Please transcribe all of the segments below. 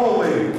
always.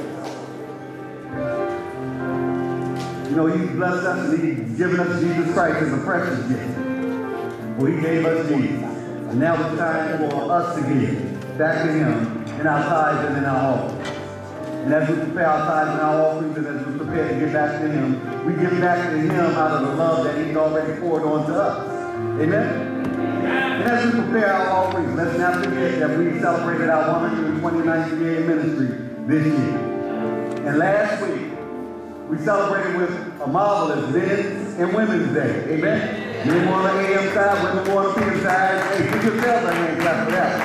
You know, He's blessed us and He's given us Jesus Christ as a precious gift. Well, He gave us Jesus. And now it's time for us to give back to Him in our tithes and in our offerings. And as we prepare our tithes and our offerings, and as we prepare to give back to Him, we give back to Him out of the love that He's already poured onto us. Amen? And as we prepare our offerings, let's not forget that we celebrated our 129th year in ministry this year. And last week, we celebrated with a marvelous Men's and Women's Day. Amen? Men were on the AM side, women were on the PM side. Hey, put yourselves a hand clap for that.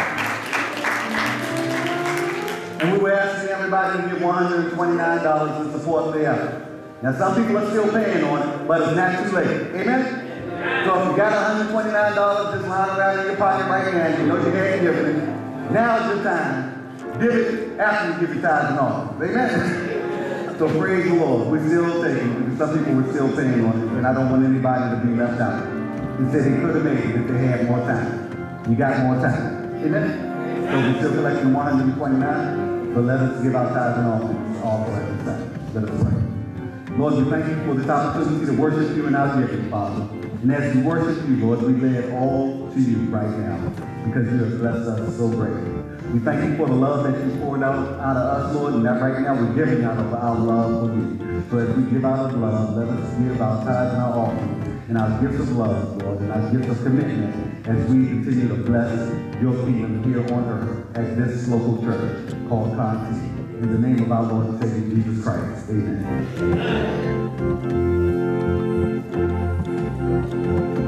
And we were asking everybody to give $129 to support the effort. Now, some people are still paying on it, but it's not too late. Amen? So if you got $129 just lying around in your pocket right now, you know you can't give it. Now's your time. Give it after you give your tithes and offerings. Amen? So praise the Lord. We're still taking, because some people were still paying on it, and I don't want anybody to be left out. He said he could have made it if they had more time. You got more time. Amen? So we're still collecting 129, but let us give our tithes and offerings all for every time. Let us pray. Lord, we thank you for this opportunity to worship you in our giving, Father. And as we worship you, Lord, we lay it all to you right now, because you have blessed us so greatly. We thank you for the love that you poured out of us, Lord, and that right now we're giving out of our love for you. So as we give out of love, let us give our tithes and our offerings and our gifts of love, Lord, and our gifts of commitment as we continue to bless your kingdom here on earth at this local church called Conti. In the name of our Lord and Savior, Jesus Christ. Amen.